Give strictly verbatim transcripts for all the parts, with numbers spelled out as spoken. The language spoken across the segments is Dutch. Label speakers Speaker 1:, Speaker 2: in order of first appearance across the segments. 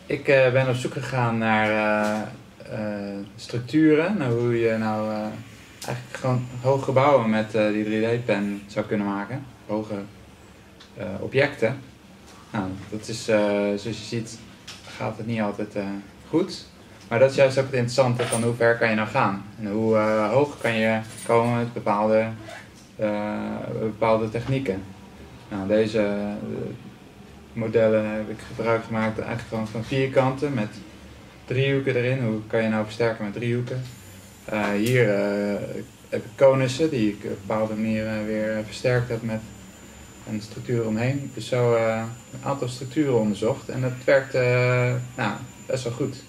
Speaker 1: Ik uh, ben op zoek gegaan naar uh, uh, structuren, naar hoe je nou uh, eigenlijk gewoon hoge gebouwen met uh, die drie D-pen zou kunnen maken, hoge uh, objecten. Nou, dat is, uh, zoals je ziet, gaat het niet altijd uh, goed, maar dat is juist ook het interessante van hoe ver kan je nou gaan en hoe uh, hoog kan je komen met bepaalde, uh, bepaalde technieken. Nou, deze uh, modellen heb ik gebruik gemaakt eigenlijk gewoon van vierkanten met driehoeken erin. Hoe kan je nou versterken met driehoeken? Uh, hier uh, heb ik konussen die ik op bepaalde manieren weer versterkt heb met een structuur omheen. Dus zo uh, een aantal structuren onderzocht en dat werkt uh, nou, best wel goed.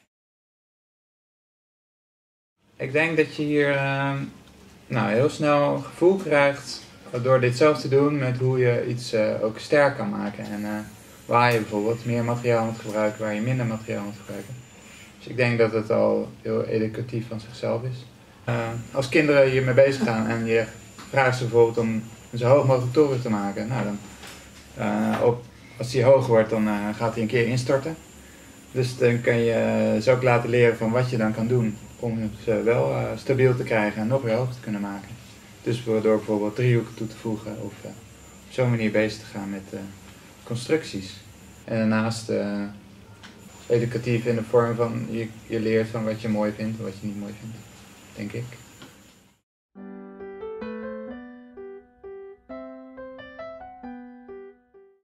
Speaker 1: Ik denk dat je hier uh, nou, heel snel een gevoel krijgt door dit zelf te doen met hoe je iets uh, ook sterk kan maken en uh, waar je bijvoorbeeld meer materiaal moet gebruiken, waar je minder materiaal moet gebruiken. Dus ik denk dat het al heel educatief van zichzelf is. Uh, als kinderen hiermee bezig gaan en je vraagt ze bijvoorbeeld om een zo hoog mogelijk toren te maken, nou dan, uh, op, als die hoog wordt dan uh, gaat hij een keer instorten. Dus dan kan je ze ook laten leren van wat je dan kan doen om ze wel uh, stabiel te krijgen en nog weer hoger te kunnen maken. Dus door bijvoorbeeld driehoeken toe te voegen of uh, op zo'n manier bezig te gaan met uh, constructies. En daarnaast uh, educatief in de vorm van je, je leert van wat je mooi vindt en wat je niet mooi vindt, denk ik.